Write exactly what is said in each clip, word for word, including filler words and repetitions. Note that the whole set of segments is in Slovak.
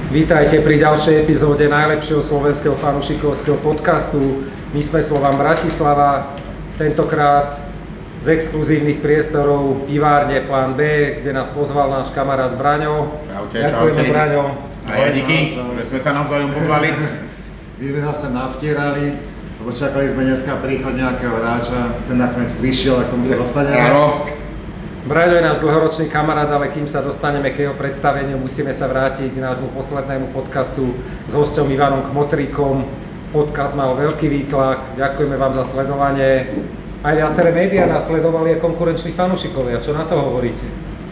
Vítajte pri ďalšej epizóde najlepšieho slovenského fanúšikovského podcastu. My sme Slovan Bratislava, tentokrát z exkluzívnych priestorov pivárne Plán B, kde nás pozval náš kamarát Braňo. Čaute, Ďakujeme, čaute. Braňo. A ja díky, že sme sa navzájom pozvali. My sme zase navtierali, lebo čakali sme dneska príchod nejakého hráča, ten nakoniec prišiel a k tomu sa dostaneme. Áno. Braňo je náš dlhoročný kamarát, ale kým sa dostaneme k jeho predstaveniu, musíme sa vrátiť k nášmu poslednému podcastu s hosťom Ivanom Kmotríkom. Podcast mal veľký výtlak, ďakujeme vám za sledovanie. Aj viaceré médiá nás sledovali a konkurenční fanúšikovia. Čo na to hovoríte?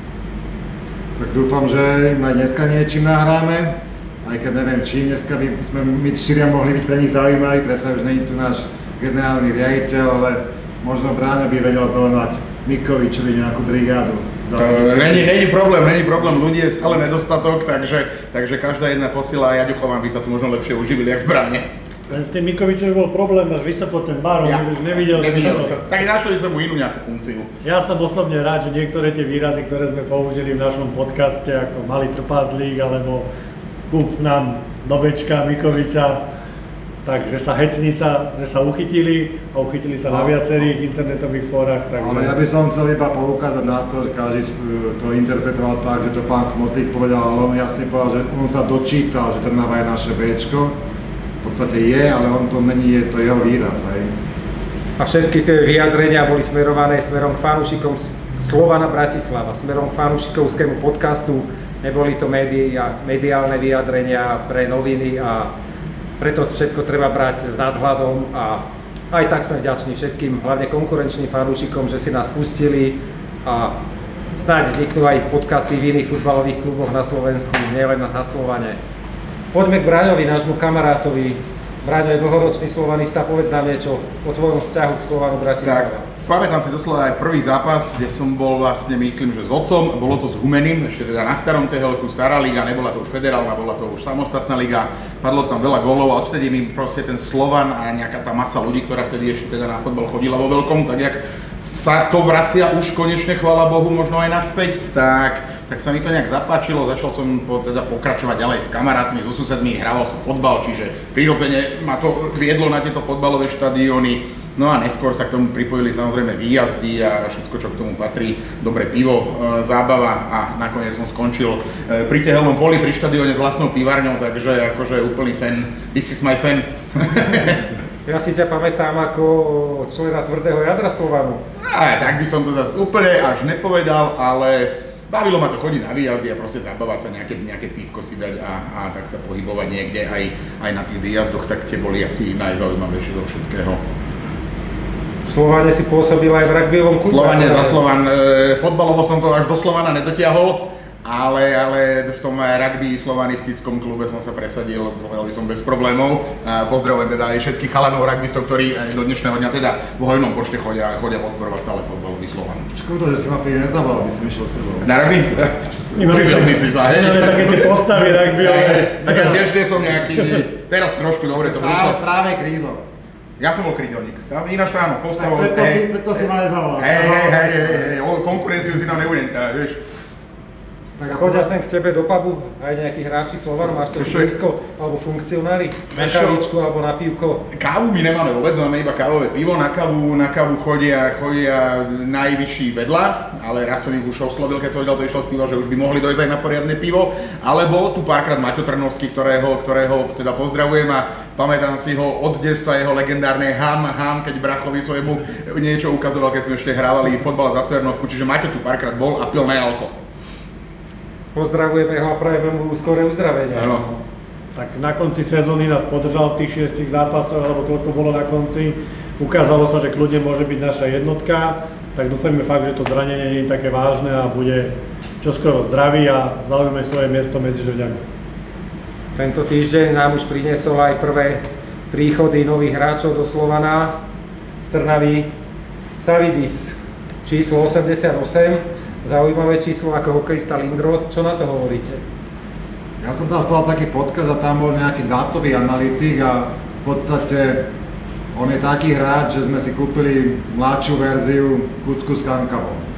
Tak dúfam, že im aj dneska niečím nahráme, aj keď neviem čím, dneska by sme my štyria mohli byť pre nich zaujímaví, predsa už nie je tu náš generálny riaditeľ, ale možno Bráňo by vedel zaujímať Mikovičovi nejakú brigádu. Není, není problém, není problém, ľudí je stále nedostatok, takže, takže každá jedna posiela a Jaďuchovám by sa tu možno lepšie uživili, jak v bráne. Len s tým Mikovičom bol problém, až vysoklo ten barom, ja, už nevidel. nevidel. Tak našli sme mu inú nejakú funkciu. Ja som osobne rád, že niektoré tie výrazy, ktoré sme použili v našom podcaste, ako malý trpázlík, alebo kúp nám do bečka Mikoviča, takže sa hecni sa, že sa uchytili a uchytili sa na viacerých internetových fórach. Takže... Ale ja by som chcel iba poukázať na to, že každý to interpretoval tak, že to pán Kmotrík povedal, ale on jasne povedal, že on sa dočítal, že Trnava je naše béčko. V podstate je, ale on to není, je to jeho výraz. Hej. A všetky tie vyjadrenia boli smerované smerom k fanúšikom Slovana Bratislava, smerom k fanúšikovskému podcastu. Neboli to média, mediálne vyjadrenia pre noviny a preto všetko treba brať s nadhľadom a aj tak sme vďační všetkým, hlavne konkurenčným fanúšikom, že si nás pustili a snáď vzniknú aj podcasty v iných futbalových kluboch na Slovensku, nielen na Slovane. Poďme k Braňovi, nášmu kamarátovi. Braňo je dlhoročný slovanista, povedz nám niečo o tvojom vzťahu k Slovanu Bratislava. Tak, pamätám si doslova aj prvý zápas, kde som bol vlastne, myslím, že s otcom, bolo to s Humeným, ešte teda na starom tehelku, stará liga, nebola to už federálna, bola to už samostatná liga, padlo tam veľa gólov a odtedy mi proste ten Slovan a nejaká tá masa ľudí, ktorá vtedy ešte teda na fotbal chodila vo veľkom, tak jak sa to vracia už konečne, chvála Bohu, možno aj naspäť, tak tak sa mi to nejak zapáčilo, začal som po, teda pokračovať ďalej s kamarátmi, so susedmi, hrával som fotbal, čiže prirodzene ma to viedlo na tieto fotbalové štadióny. No a neskôr sa k tomu pripojili samozrejme výjazdy a všetko, čo k tomu patrí, dobré pivo, e, zábava a nakoniec som skončil e, pri tehelnom poli, pri štadióne s vlastnou pivárňou, takže akože úplný sen, this is my sen. Ja si ťa pamätám ako člena tvrdého jadra Slovanu. A, tak by som to zase úplne až nepovedal, ale bavilo ma to chodiť na výjazdy a proste zabávať sa, nejaké, nejaké pívko si dať a, a tak sa pohybovať niekde aj, aj na tých výjazdoch, tak tie boli asi najzaujímavejšie zo všetkého. V Slovane si pôsobil aj v rugbyovom klube. Slovane za Slovan, e, fotbalovo som to až do Slovana nedotiahol, ale, ale v tom rugby slovanistickom klube som sa presadil, povedal by som bez problémov. A pozdravujem teda aj všetkých chalanov rugbystov, ktorí aj do dnešného dňa teda v hojnom počte chodia, chodia podporovať stále fotbalový Slovan. Škoda, že si ma pri nezavolal, by som išiel s tebou. Na rugby? Uživil by si sa, hej? Nemáme také tie postavy rugbyové. Tak ja tiež nie som nejaký, teraz trošku dobre to prišlo. Práve krídlo. Ja som bol krídelník, tam ináč to áno, postavol. To si, to si ma nezavolal. Hej, hej, hej, hej, konkurenciu si tam nebudem, vieš. Chodia sem k tebe do pubu aj nejakí hráči Slovanu, máš to blízko, alebo funkcionári, na kavičku alebo na pivko? Kávu my nemáme vôbec, máme iba kávové pivo, na kávu, na kávu chodia, chodia najvyšší vedľa, ale raz som ich už oslovil, keď som vedel, to išlo z piva, že už by mohli dojsť aj na poriadne pivo, ale bol tu párkrát Maťo Trnovský, ktorého, ktorého teda pozdravujem a pamätám si ho od detstva, jeho legendárne ham, ham, keď brachovi svojmu niečo ukazoval, keď sme ešte hrávali fotbal za Cvernovku, čiže Maťo tu párkrát bol a pil najalko. Pozdravujeme ho a prajeme mu skoré uzdravenie. Áno. Tak na konci sezóny nás podržal v tých šiestich zápasoch, alebo koľko bolo na konci. Ukázalo sa, že kľudne môže byť naša jednotka, tak dúfajme fakt, že to zranenie nie je také vážne a bude čoskoro zdravý a zaujme svoje miesto medzi žrďami. Tento týždeň nám už priniesol aj prvé príchody nových hráčov do Slovana z Trnavy. Savidis, číslo osemdesiatosem. Zaujímavé číslo ako hokejista Lindros, čo na to hovoríte? Ja som tam spal taký podcast a tam bol nejaký dátový analytik a v podstate on je taký hráč, že sme si kúpili mladšiu verziu Kucku s Kankavou.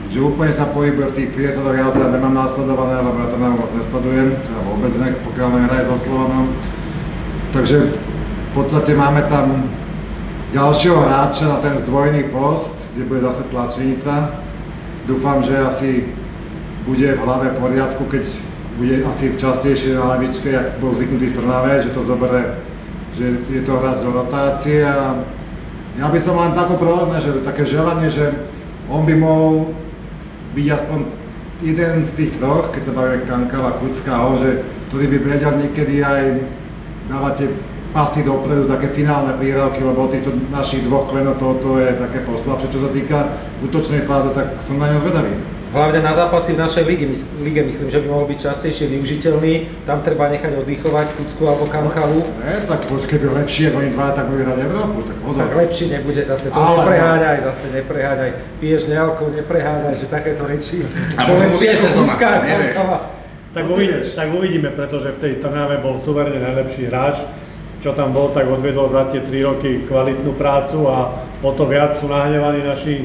že úplne sa pohybuje v tých priesoroch, ja ho teda nemám následované, lebo ja to nám moc nesledujem, teda vôbec ne, pokiaľ nehraje so Slovanom. Takže v podstate máme tam ďalšieho hráča na ten zdvojný post, kde bude zase tlačenica. Dúfam, že asi bude v hlave v poriadku, keď bude asi častejšie na lavičke, jak bol zvyknutý v Trnave, že to zoberie, že je to hráč do rotácie. A ja by som len tako prohodné, že také želanie, že on by mohol byť aspoň jeden z tých troch, keď sa bavíme Kankava, Kucka a on, že, ktorý by vedel niekedy aj dávate pasy dopredu, také finálne prihrávky, lebo od týchto našich dvoch klenov to, to je také poslabšie, čo sa týka útočnej fáze, tak som na ňo zvedavý. Hlavne na zápasy v našej lige, lige myslím, že by mohol byť častejšie využiteľný, tam treba nechať oddychovať Kucku alebo Kankavu. Ne, tak keď je lepšie, ako oni dva, tak bude hrať Európu, tak pozor. Tak lepšie nebude zase, to ale nepreháňaj, zase nepreháňaj, piješ nealko, nepreháňaj, že takéto reči, že lepšie ako Kucka a Kankava. Tak uvidíme, tak uvidíme, pretože v tej Trnave bol suverene najlepší hráč, čo tam bol, tak odvedol za tie tri roky kvalitnú prácu a o to viac sú nahnevaní naši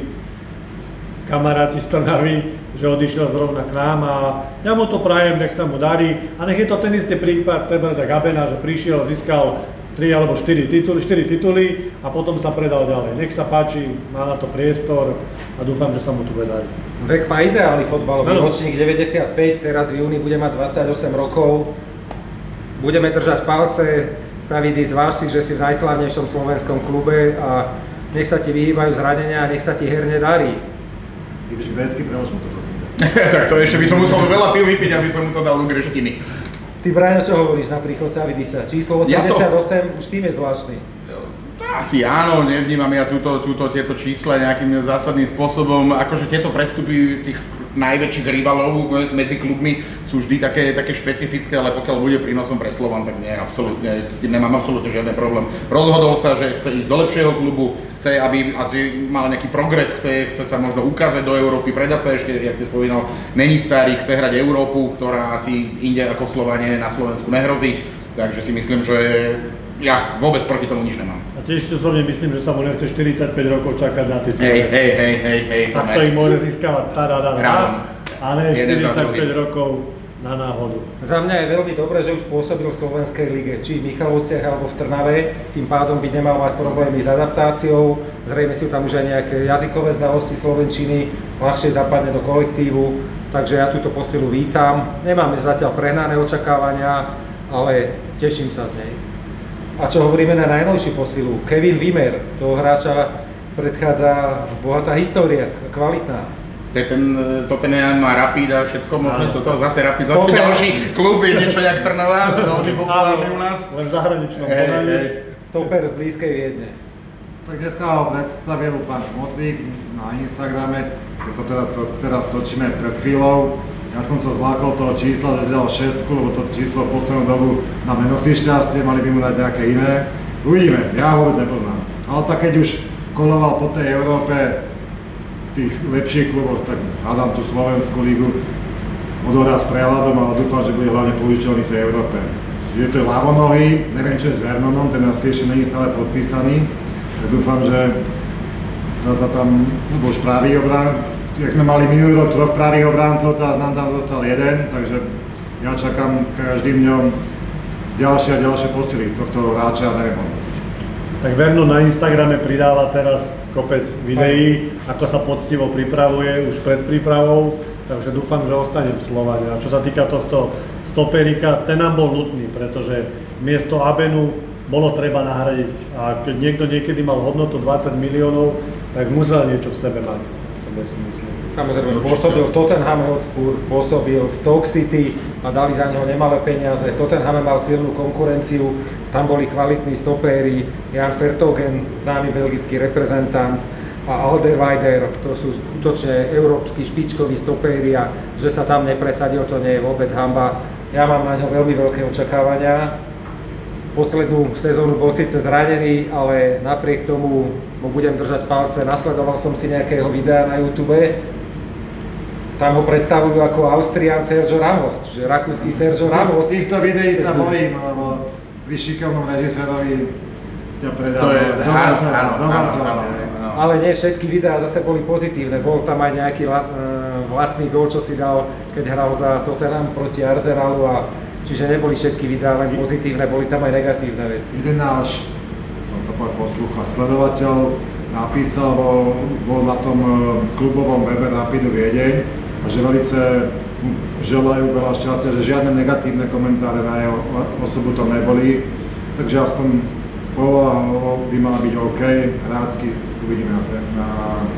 kamaráti z Trnavy, že odišiel zrovna k nám a ja mu to prajem, nech sa mu darí a nech je to ten istý prípad Teberza Gabena, že prišiel, získal tri alebo štyri tituly, štyri tituly a potom sa predal ďalej. Nech sa páči, má na to priestor a dúfam, že sa mu tu bude dariť. Vek má ideálny fotbalový ročník, deväťdesiatpäť, teraz v júni bude mať dvadsaťosem rokov. Budeme držať palce, Savidi, zváž si, že si v najslávnejšom slovenskom klube a nech sa ti vyhýbajú zranenia a nech sa ti herne darí. Ty vieš grécky, prelož mu to prosím. Tak to ešte by som musel veľa pív vypiť, aby som mu to dal do greštiny. Ty, Braňo, čo hovoríš na príchod Savidisa? Číslo osemdesiatosem, ja to... už tým je zvláštny. Asi áno, nevnímam ja túto, túto, tieto čísla nejakým zásadným spôsobom. Akože tieto prestupy tých najväčších rivalov medzi klubmi sú vždy také, také špecifické, ale pokiaľ bude prínosom pre Slovan, tak nie, absolútne, s tým nemám absolútne žiadny problém. Rozhodol sa, že chce ísť do lepšieho klubu, chce, aby asi mal nejaký progres, chce, chce sa možno ukázať do Európy, predať sa ešte, jak si spomínal, není starý, chce hrať Európu, ktorá asi inde ako Slovanie na Slovensku nehrozí, takže si myslím, že ja vôbec proti tomu nič nemám. A tiež si osobne myslím, že sa mu nechce štyridsaťpäť rokov čakať na titul. Hej, hej, hej, hej, hej. Tak to ich môže získavať tá-da-da-da, a ne štyridsaťpäť rokov na náhodu. Za mňa je veľmi dobré, že už pôsobil v Slovenskej lige, či v Michalovciach alebo v Trnave, tým pádom by nemal mať problémy s adaptáciou, zrejme sú tam už aj nejaké jazykové znalosti slovenčiny, ľahšie zapadne do kolektívu, takže ja túto posilu vítam. Nemáme zatiaľ prehnané očakávania, ale teším sa z nej. A čo hovoríme na najnovšiu posilu? Kevin Wimmer, toho hráča predchádza bohatá história, kvalitná. Ten Tottenham má Rapid a všetko možné, toto zase Rapid, zase ďalší klub, je niečo jak Trnava, veľmi populárny u nás. Len v zahraničnom podaní. Stoper z blízkej Viedne. Tak dneska ho predstavil pán Kmotrík na Instagrame, to teda to, teraz točíme pred chvíľou. Ja som sa zlákol toho čísla, že dal šesť, lebo to číslo v poslednú dobu nám nenosí šťastie, mali by mu dať nejaké iné. Uvidíme, ja ho vôbec nepoznám. Ale tak keď už koloval po tej Európe v tých lepších kluboch, tak hádam tú Slovenskú ligu, odohrá s prehľadom, ale dúfam, že bude hlavne použiteľný v tej Európe. Je to ľavonohý, neviem čo je s Vernonom, ten asi ešte není stále podpísaný. Tak dúfam, že sa to tam, nebo už pravý obrán. Jak sme mali minulý rok troch pravých obráncov, teraz nám tam zostal jeden, takže ja čakám každým dňom ďalšie a ďalšie posily tohto hráča, neviem. Tak Vernon na Instagrame pridáva teraz kopec videí, ako sa poctivo pripravuje už pred prípravou, takže dúfam, že ostane v Slovane. A čo sa týka tohto stoperika, ten nám bol nutný, pretože miesto Abenu bolo treba nahradiť a keď niekto niekedy mal hodnotu dvadsať miliónov, tak musel niečo v sebe mať. Si myslím. Samozrejme, pôsobil v Tottenhame Hotspur, pôsobil v Stoke City a dali za neho nemalé peniaze. V Tottenhame mal silnú konkurenciu, tam boli kvalitní stopéri, Jan Vertonghen, známy belgický reprezentant, a Alderweireld, to sú skutočne európski špičkoví stopéri a že sa tam nepresadil, to nie je vôbec hanba. Ja mám na ňo veľmi veľké očakávania. Poslednú sezónu bol síce zranený, ale napriek tomu mu budem držať palce. Nasledoval som si nejakého videa na YouTube. Tam ho predstavujú ako Austrian Sergio Ramos, čiže rakúsky Sergio Ramos. Z týchto videí sa bojím, lebo pri šikovnom režisérovi ťa predáva do Barcelony. Ale nie všetky videá zase boli pozitívne. Bol tam aj nejaký la, vlastný gól, čo si dal, keď hral za Tottenham proti Arsenalu. A, čiže neboli všetky videá len pozitívne, boli tam aj negatívne veci. Jeden náš, som to povedal poslúchať, sledovateľ napísal, bol na tom klubovom webe Rapidu Viedeň a že velice želajú veľa šťastia, že žiadne negatívne komentáre na jeho osobu tam neboli. Takže aspoň povahovo by mala byť OK, hrácky uvidíme na, na,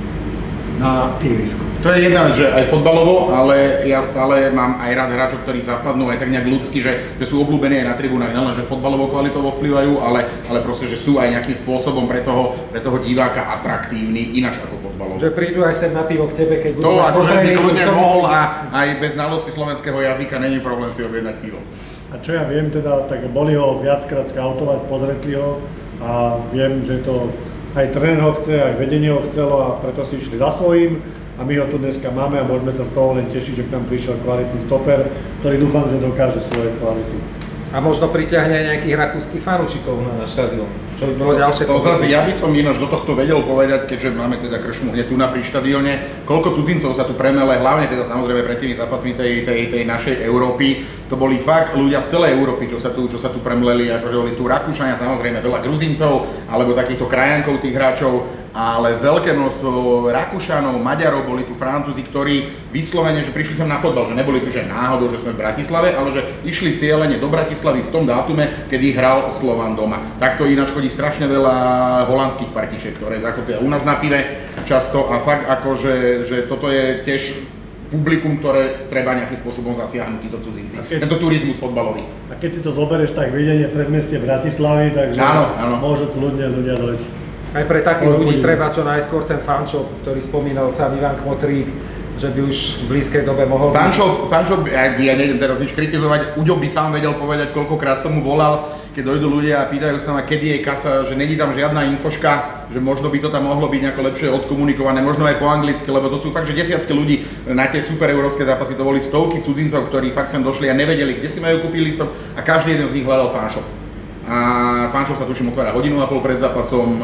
na ihrisku. To je jedna vec, že aj fotbalovo, ale ja stále mám aj rád hráčov, ktorí zapadnú aj tak nejak ľudsky, že, že sú obľúbení aj na tribúnach, nielen že fotbalovo kvalitovo vplyvajú, ale, ale proste, že sú aj nejakým spôsobom pre toho, pre toho diváka atraktívni, ináč ako fotbalovo. Že prídu aj sem na pivo k tebe, keď budú to, na akože by kľudne mohol si... a aj bez znalosti slovenského jazyka není problém si objednať pivo. A čo ja viem teda, tak boli ho viackrát skautovať, pozrieť si ho a viem, že to aj tréner ho chce, aj vedenie ho chcelo a preto si išli za svojím a my ho tu dneska máme a môžeme sa z toho len tešiť, že k nám prišiel kvalitný stoper, ktorý dúfam, že dokáže svoje kvality. A možno pritiahne aj nejakých rakúskych fanúšikov na štadión, čo by bolo ďalšie. To zase ja by som ináč do tohto vedel povedať, keďže máme teda kršmu hneď tu na pri štadióne, koľko cudzincov sa tu premele, hlavne teda samozrejme pred tými zápasmi tej, tej, tej našej Európy. To boli fakt ľudia z celej Európy, čo sa tu, čo sa tu premleli, akože boli tu Rakúšania, samozrejme veľa Gruzincov, alebo takýchto krajankov tých hráčov, ale veľké množstvo Rakúšanov, Maďarov, boli tu Francúzi, ktorí vyslovene, že prišli sem na fotbal, že neboli tu že náhodou, že sme v Bratislave, ale že išli cieľene do Bratislavy v tom dátume, kedy hral Slovan doma. Takto ináč chodí strašne veľa holandských partičiek, ktoré zakotvia u nás na pive často a fakt akože, že toto je tiež publikum, ktoré treba nejakým spôsobom zasiahnuť títo cudzinci. Tento turizmus fotbalový. A keď si to zoberieš, tak videnie predmestie Bratislavy, takže áno, áno. môžu kľudne ľudia dojsť. Aj pre takých ľudí treba čo najskôr ten fanshop, ktorý spomínal sám Ivan Kmotrík, že by už v blízkej dobe mohol byť. Fanshop, fanshop, ja, ja nejdem teraz nič kritizovať, Uďo by sám vedel povedať, koľkokrát som mu volal, keď dojdú ľudia a pýtajú sa ma, kedy je kasa, že není tam žiadna infoška, že možno by to tam mohlo byť nejako lepšie odkomunikované, možno aj po anglicky, lebo to sú fakt, že desiatky ľudí na tie super európske zápasy, to boli stovky cudzincov, ktorí fakt sem došli a nevedeli, kde si majú kúpiť lístok a každý jeden z nich hľadal fanshop. A fanshop sa tuším otvára hodinu a pol pred zápasom, e,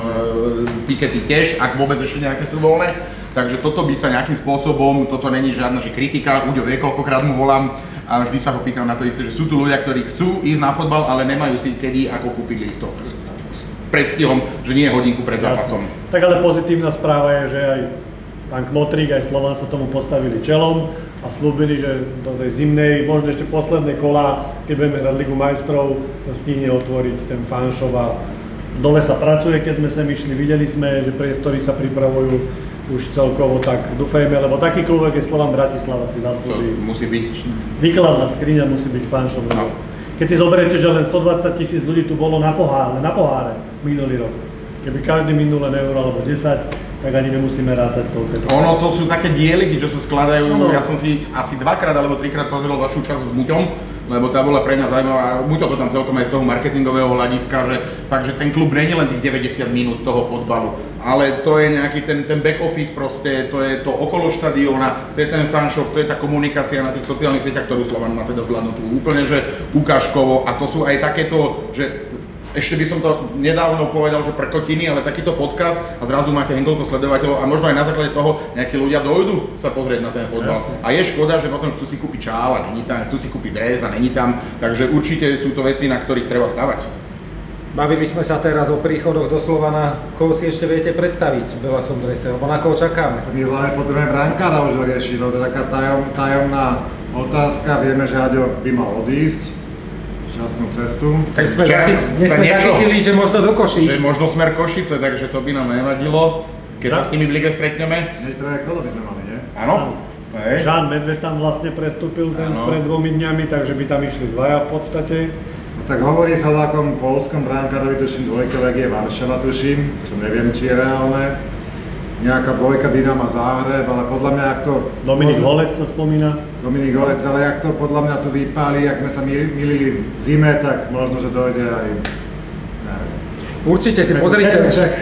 tikety tiež, ak vôbec ešte nejaké sú voľné. Takže toto by sa nejakým spôsobom, toto není žiadna že kritika, Uďo vie, koľkokrát mu volám a vždy sa ho pýtam na to isté, že sú tu ľudia, ktorí chcú ísť na fotbal, ale nemajú si kedy ako kúpiť lístok. S predstihom, že nie je hodinku pred zápasom. Tak ale pozitívna správa je, že aj pán Kmotrík, aj Slovan sa tomu postavili čelom a slúbili, že do tej zimnej, možno ešte posledné kola, keď budeme hrať Ligu majstrov, sa stihne otvoriť ten fanshop a dole sa pracuje, keď sme sem išli, videli sme, že priestory sa pripravujú už celkovo, tak dúfajme, lebo taký klub, ako je Slovan Bratislava, si zaslúži. To musí byť... Výkladná skriňa musí byť fanshop. No. Keď si zoberiete, že len stodvadsať tisíc ľudí tu bolo na poháre, na poháre minulý rok. Keby každý minul len euro alebo desať, tak ani nemusíme rátať koľko to. Ono to sú také dieliky, čo sa skladajú, no, no. Ja som si asi dvakrát alebo trikrát pozrel vašu časť s Muťom, lebo tá bola pre mňa zaujímavá. Muťo to tam celkom aj z toho marketingového hľadiska, že fakt, že ten klub nie je len tých deväťdesiat minút toho fotbalu, ale to je nejaký ten, ten back office proste, to je to okolo štadióna, to je ten fanshop, to je tá komunikácia na tých sociálnych sieťach, ktorú Slovan má teda zvládnutú úplne, že ukážkovo a to sú aj takéto, že ešte by som to nedávno povedal, že prkotiny, ale takýto podcast a zrazu máte niekoľko sledovateľov a možno aj na základe toho nejakí ľudia dojdú sa pozrieť na ten fotbal. A je škoda, že potom chcú si kúpiť šál a není tam, chcú si kúpiť dres a není tam, takže určite sú to veci, na ktorých treba stavať. Bavili sme sa teraz o príchodoch do Slovana, koho si ešte viete predstaviť v Belasom drese, alebo na koho čakáme? My hlavne potrebujeme brankára už riešiť, to je taká tajom, tajomná otázka, vieme, že Aďo by mal odísť. Šťastnú cestu. Tak sme, zachy, sme zachytili, že možno do Košíc. Že možno smer Košice, takže to by nám nevadilo, keď sa s nimi v lige stretneme. Hej, prvé kolo by sme mali, nie? Áno. Žán Medved tam vlastne prestúpil ten pred dvomi dňami, takže by tam išli dvaja v podstate. No, tak hovorí sa o takom poľskom bránkárovi, tuším dvojke Legie Varšava, tuším, čo neviem, či je reálne. Nejaká dvojka Dynama Záhreb, ale podľa mňa, ak to... Dominik Holec sa spomína. Dominik Holec, ale ak to podľa mňa tu vypáli, ak sme sa milili v zime, tak možno, že dojde aj... Neviem. Určite si pozrite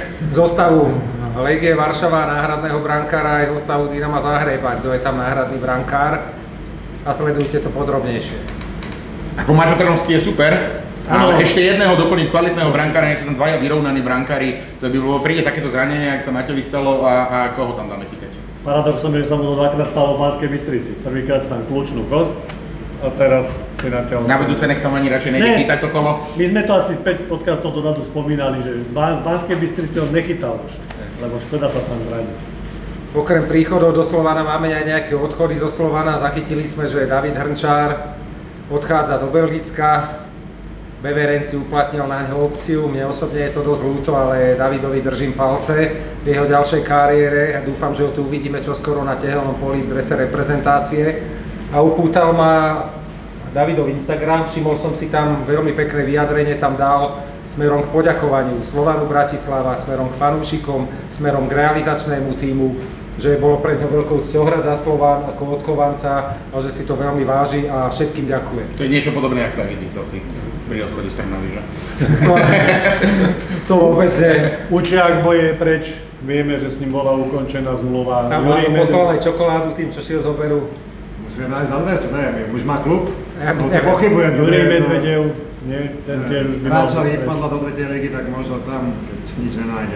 zostavu Legie Varšava, náhradného brankára, aj zostavu Dynama Záhreb, kto je tam náhradný brankár a sledujte to podrobnejšie. Ako Maťo Trnovský je super, A ešte jedného doplniť kvalitného brankára, nie sú tam dvaja vyrovnaní brankári, to by bolo, príde takéto zranenie, ak sa Maťovi stalo a, a koho tam dáme chytať. Paradoxom je, že sa mu dvakrát stalo v Banskej Bystrici. Prvýkrát tam kľúčnú kosť a teraz si natiaľ... Na budúce nech tam ani radšej nejde chytať to kolo. My sme to asi päť podcastov dozadu spomínali, že v Banskej Bystrici on nechytal už, lebo škoda sa tam zranil. Okrem príchodov do Slovana máme aj nejaké odchody zo Slovana. Zachytili sme, že David Hrnčár odchádza do Belgicka. Beveren si uplatnil na neho opciu. Mne osobne je to dosť ľúto, ale Davidovi držím palce v jeho ďalšej kariére a dúfam, že ho tu uvidíme čoskoro na tehelnom poli v drese reprezentácie. A upútal ma Davidov Instagram, všimol som si tam veľmi pekné vyjadrenie, tam dal smerom k poďakovaniu Slovanu Bratislava, smerom k fanúšikom, smerom k realizačnému tímu, že bolo pre ňo veľkou cťou hrať za Slovan ako odchovanca a že si to veľmi váži a všetkým ďakujem. To je niečo podobné, jak sa vidí asi pri odchode z Trnavy, že? To, to vôbec nie. Učiak boje preč, vieme, že s ním bola ukončená zmluva. Tam vám poslal aj čokoládu tým, čo si ho zoberú. Musíme nájsť adresu, neviem, už má klub? Ja no to pochybujem. Jurij Medvedev, nie, ten tiež už by mal... Hráča vypadla do tretej ligy, tak možno tam, keď nič nenájde.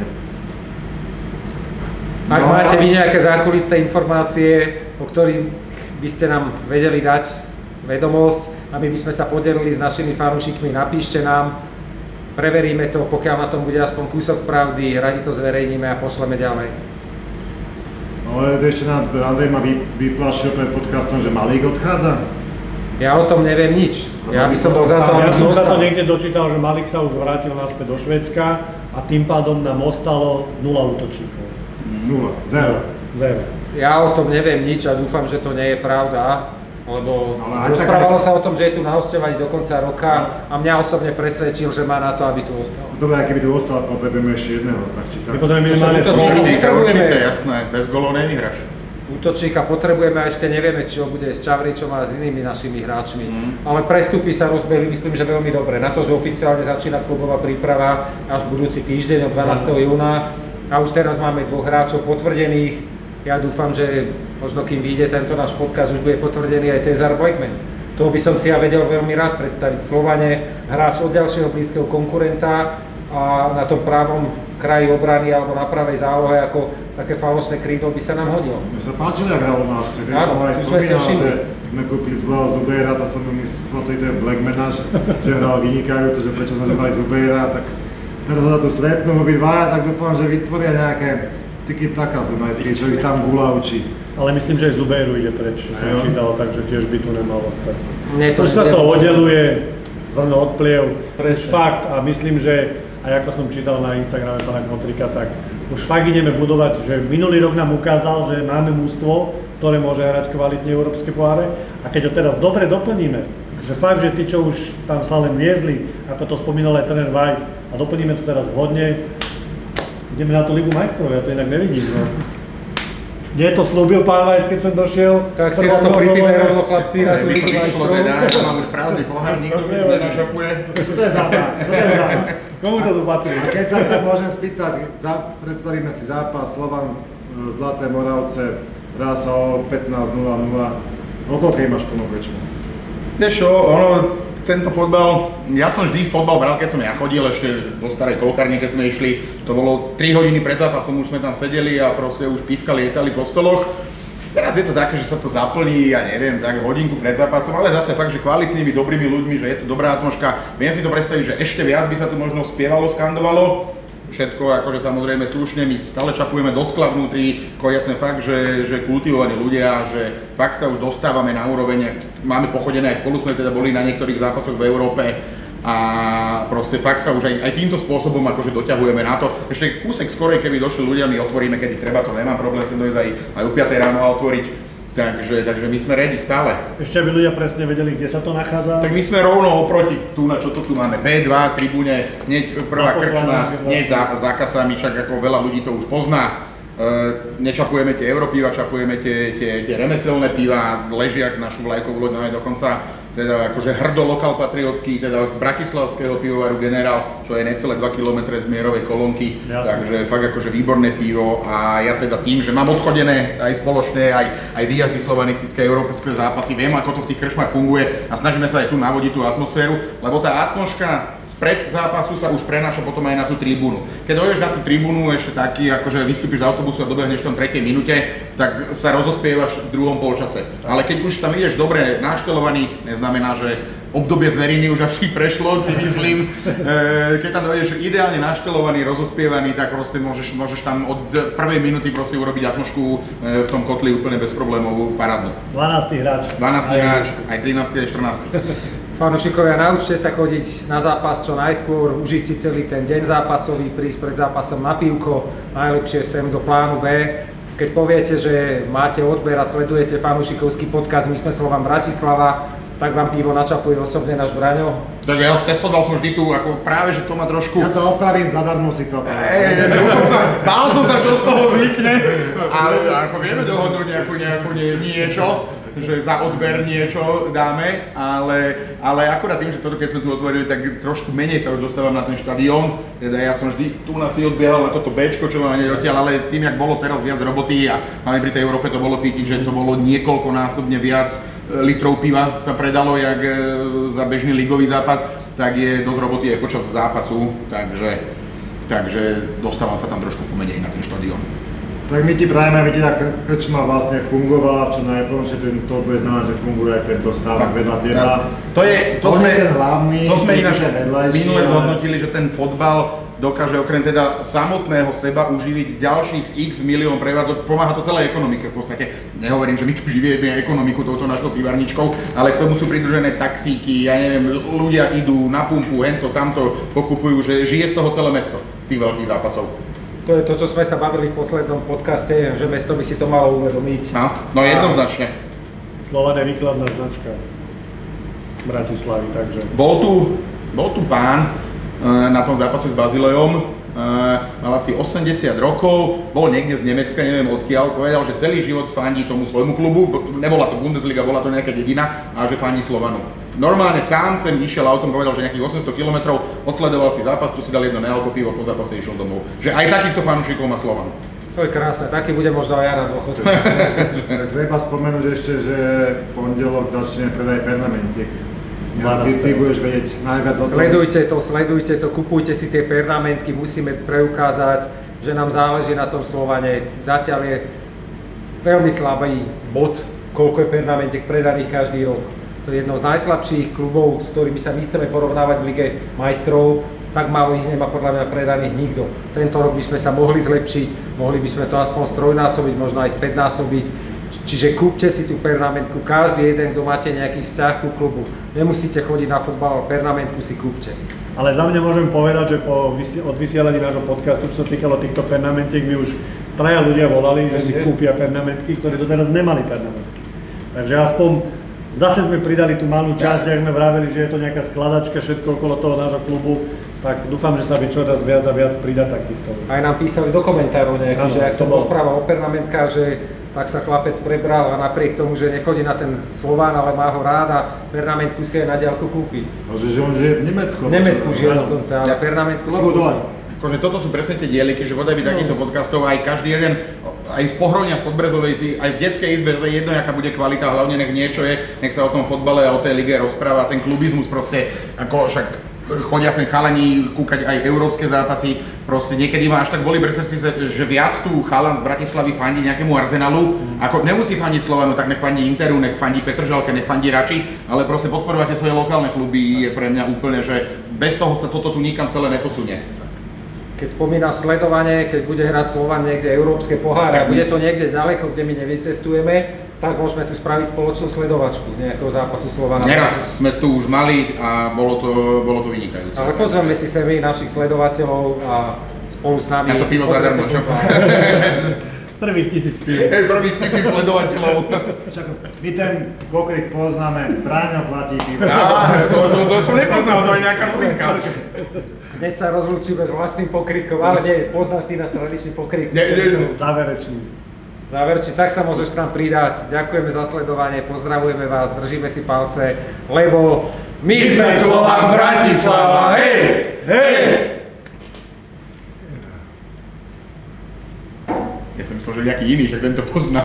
Ak no, máte vy nejaké zákulisné informácie, o ktorých by ste nám vedeli dať vedomosť, aby by sme sa podelili s našimi fanúšikmi, napíšte nám, preveríme to, pokiaľ na tom bude aspoň kúsok pravdy, radi to zverejníme a pošleme ďalej. Ale ešte nám Andrej ma vyplašil pred podcastom, že Malík odchádza. Ja o tom neviem nič. Ja by som bol za to, ja som sa to niekde dočítal, že Malík sa už vrátil naspäť do Švédska a tým pádom nám ostalo nula útočníkov. Nula, zero. Zero. Ja o tom neviem nič a dúfam, že to nie je pravda, lebo ale rozprávalo tak... sa o tom, že je tu na hosťovaní do konca roka a mňa osobne presvedčil, že má na to, aby tu ostal. Dobre, keby tu ostal, potrebujeme ešte jedného, tak či tak. My potrebujeme minimálne útočníka, určite, jasné, bez golov nevyhráš. Útočníka potrebujeme a ešte nevieme, či ho bude s Čavričom a s inými našimi hráčmi. Mm. Ale prestupy sa rozbehli, myslím, že veľmi dobre. Na to, že oficiálne začína klubová príprava až budúci týždeň od dvanásteho júna a už teraz máme dvoch hráčov potvrdených. Ja dúfam, že možno kým vyjde tento náš podcast, už bude potvrdený aj Cezar Blackman. To by som si ja vedel veľmi rád predstaviť. Slovane, hráč od ďalšieho blízkeho konkurenta a na tom právom kraji obrany alebo na pravej zálohe ako také falošné krídlo by sa nám hodilo. Mne sa páčilo, jak hral u nás. Keď som aj spomínal, že sme kúpili zlého Zubera, to som myslel, to je Blackmana, že hral vynikajúco, že prečo sme zobrali Zubera, tak teraz sa tu stretnú obidvaja, tak dúfam, že vytvoria nejaké tiki-taka zunajské, čo ich tam Gula učí. Ale myslím, že aj Zubéru ide preč, čo som čítal, takže tiež by tu nemal ostať. Nie, to už sa to oddeluje, zrno odpliev, už fakt a myslím, že aj ako som čítal na Instagrame pána Kmotrika, tak už fakt ideme budovať, že minulý rok nám ukázal, že máme mužstvo, ktoré môže hrať kvalitne európske poháre a keď ho teraz dobre doplníme, že fakt, že tí, čo už tam sa len viezli, ako to spomínal aj tréner Weiss a doplníme to teraz vhodne, ideme na tú Ligu majstrov, ja to inak nevidím. No. Kde to slúbil pán Weiss, keď som došiel? Tak si na to pripíme rovno chlapci na tú Ligu majstrov. Ja mám už právny pohár, nikto mi to nenašapuje. Čo to je západ? Čo to je západ? Komu to tu patrí? A keď sa to môžem spýtať, predstavíme si zápas Slovan Zlaté Moravce, hrá sa o pätnásť nula nula. O koľkej máš plnú krčmu? Vieš čo, ono, tento fotbal, ja som vždy fotbal bral, keď som ja chodil ešte do starej kolkárne, keď sme išli, to bolo tri hodiny pred zápasom, už sme tam sedeli a proste už pívka lietali po stoloch. Teraz je to také, že sa to zaplní, ja neviem, tak hodinku pred zápasom, ale zase fakt, že kvalitnými, dobrými ľuďmi, že je to dobrá atmosféra. Viem si to predstaviť, že ešte viac by sa tu možno spievalo, skandovalo. Všetko akože samozrejme slušne, my stále čapujeme do skla vnútri, koja sme fakt, že, že kultivovaní ľudia, že fakt sa už dostávame na úroveň, máme pochodené, aj spolu sme teda boli na niektorých zápasoch v Európe a proste fakt sa už aj, aj týmto spôsobom akože doťahujeme na to. Ešte kúsek skorej, keby došli ľudia, my otvoríme, kedy treba, to nemám problém sem dojsť aj, aj o piatej ráno a otvoriť. Takže, takže my sme ready stále. Ešte aby ľudia presne vedeli, kde sa to nachádza? Tak my sme rovno oproti tu, na čo to tu máme, bé dva, tribúne, hneď prvá krčma, hneď za, za kasami, však ako veľa ľudí to už pozná. Uh, nečapujeme tie europiva, čapujeme tie, tie, tie remeselné piva, ležiak našu vlajkovú loď, máme dokonca teda akože hrdo lokál patriotský, teda z bratislavského pivovaru Generál, čo je necelé dva kilometre z Mierovej Kolónky, takže fakt akože výborné pivo a ja teda tým, že mám odchodené aj spoločné, aj, aj výjazdy slovanistické, európske zápasy, viem ako to v tých krčmách funguje a snažíme sa aj tu navodiť tú atmosféru, lebo tá atmosféra pred zápasu sa už prenáša potom aj na tú tribúnu. Keď dojdeš na tú tribúnu ešte taký, akože vystúpiš z autobusu a dobehneš tam v tretej minúte, tak sa rozospievaš v druhom polčase. Ale keď už tam ideš dobre naštelovaný, neznamená, že obdobie zveriny už asi prešlo, si myslím. Keď tam dojdeš ideálne naštelovaný, rozospievaný, tak proste môžeš, môžeš tam od prvej minúty proste urobiť atmošku v tom kotli úplne bez problémov parádnu. dvanásty hráč. dvanásty hráč, aj trinásty, aj štrnásty. Fanúšikovia, naučte sa chodiť na zápas čo najskôr, užiť si celý ten deň zápasový, prísť pred zápasom na pivko, najlepšie sem do plánu B. Keď poviete, že máte odber a sledujete fanúšikovský podcast My sme Slovan Bratislava, tak vám pivo načapuje osobne náš Braňo. Tak ja cez fotbal som vždy tu, ako práve, že to má trošku... Ja to opravím zadarmo si chcel povedať. Ej, už som sa, bál som sa, čo z toho vznikne, ale ako vieme dohodnúť nejakú, nejakú nie, niečo, že za odber niečo dáme, ale, ale akurát tým, že toto keď sme tu otvorili, tak trošku menej sa už dostávam na ten štadión, teda ja som vždy tu na si odbiehal na toto Bčko, čo mám hneď odtiaľ, ale tým, jak bolo teraz viac roboty a hlavne pri tej Európe to bolo cítiť, že to bolo niekoľkonásobne viac litrov piva sa predalo, jak za bežný ligový zápas, tak je dosť roboty aj počas zápasu, takže, takže dostávam sa tam trošku pomenej na ten štadión. Tak my ti prajeme, vidieť, ako krčma vlastne fungovala, čo najplnšie, to bude znamená, že funguje aj tento stávok vedľa teba. To je, to sme, ten hlavný, to sme ináč minule ale... zhodnotili, že ten fotbal dokáže okrem teda samotného seba uživiť ďalších x milión prevádzok, pomáha to celej ekonomike v podstate. Nehovorím, že my tu živíme ekonomiku touto našou pivarničkou, ale k tomu sú pridružené taxíky, ja neviem, ľudia idú na pumpu, hento, tamto, pokupujú, že žije z toho celé mesto, z tých veľkých zápasov. To je to, čo sme sa bavili v poslednom podcaste, že mesto by si to malo uvedomiť. No, no jednoznačne. Slovan je výkladná značka Bratislavy, takže... Bol tu, bol tu pán e, na tom zápase s Bazilejom, e, mal asi osemdesiat rokov, bol niekde z Nemecka, neviem odkiaľ, povedal, že celý život fandí tomu svojmu klubu, nebola to Bundesliga, bola to nejaká dedina, a že fandí Slovanu. Normálne sám sem išiel autom, povedal, že nejakých osemsto kilometrov, odsledoval si zápas, tu si dal jedno nealko pivo, po zápase išiel domov. Že aj takýchto fanúšikov má Slovan. To je krásne, taký bude možno aj ja na dôchodku. Treba spomenúť ešte, že v pondelok začne predaj pernamentiek. Ja, ty, ty budeš vedieť najviac o tom. Sledujte to, sledujte to, kupujte si tie pernamentky, musíme preukázať, že nám záleží na tom Slovane. Zatiaľ je veľmi slabý bod, koľko je pernamentiek predaných každý rok. To je jedno z najslabších klubov, s ktorými sa my chceme porovnávať v Lige majstrov, tak málo ich nemá podľa mňa predaných nikto. Tento rok by sme sa mohli zlepšiť, mohli by sme to aspoň strojnásobiť, možno aj spätnásobiť. Čiže kúpte si tú pernamentku, každý jeden, kto máte nejaký vzťah ku klubu. Nemusíte chodiť na futbal, ale pernamentku si kúpte. Ale za mňa môžem povedať, že po, od vysielaní nášho podcastu, čo sa týkalo týchto pernamentiek, mi už traja ľudia volali, že si kúpia pernamentky, ktorí doteraz nemali pernamentky. Takže aspoň zase sme pridali tú malú časť, ak sme vraveli, že je to nejaká skladačka, všetko okolo toho nášho klubu, tak dúfam, že sa by čoraz viac a viac pridá takýchto. Aj nám písali do komentárov nejaký, že ak som rozprával o pernamentkách, že tak sa chlapec prebral a napriek tomu, že nechodí na ten Slován, ale má ho rád a pernamentku si aj na diaľku kúpi. Že, že on žije v Nemecku. V Nemecku žije dokonca, ale pernamentku si kúpi. Akože toto sú presne tie dieliky, že podaj by takýchto podcastov aj každý jeden, aj z Pohronia, z Podbrezovej si, aj v detskej izbe, to je jedno, aká bude kvalita, hlavne nech niečo je, nech sa o tom fotbale a o tej lige rozpráva, ten klubizmus proste, ako však chodia sem chalani kúkať aj európske zápasy, proste niekedy ma až tak boli pri srdci, že viac tu chalan z Bratislavy fandí nejakému Arsenalu, ako nemusí fandiť Slovanu, tak nech fandí Interu, nech fandí Petržalke, nech fandí Rači, ale proste podporovate svoje lokálne kluby je pre mňa úplne, že bez toho sa toto tu nikam celé neposunie. Keď spomínaš sledovanie, keď bude hrať Slovan niekde európske poháre a bude to niekde ďaleko, kde my nevycestujeme, tak môžeme tu spraviť spoločnú sledovačku nejakého zápasu Slovana. Neraz sme tu už mali a bolo to, bolo to vynikajúce. Ale pozveme si sem našich sledovateľov a spolu s nami... Ja to pivo zadarmo, čo? Prvých tisíc piv. Hej, prvých tisíc sledovateľov. Však my ten pokrik poznáme, Braňo platí pivo. Á, to, to, to som nepoznal, to je nejaká novinka. Dnes sa rozlúčime s vlastným pokrikom, ale nie, poznáš ty náš tradičný pokrik. Ne, ne, ne. Záverečný. Záverečný, tak sa môžeš k nám pridať. Ďakujeme za sledovanie, pozdravujeme vás, držíme si palce, lebo my sme Slovan Bratislava, hej! Hej! Ja som myslel, že nejaký iný, že tento pozná.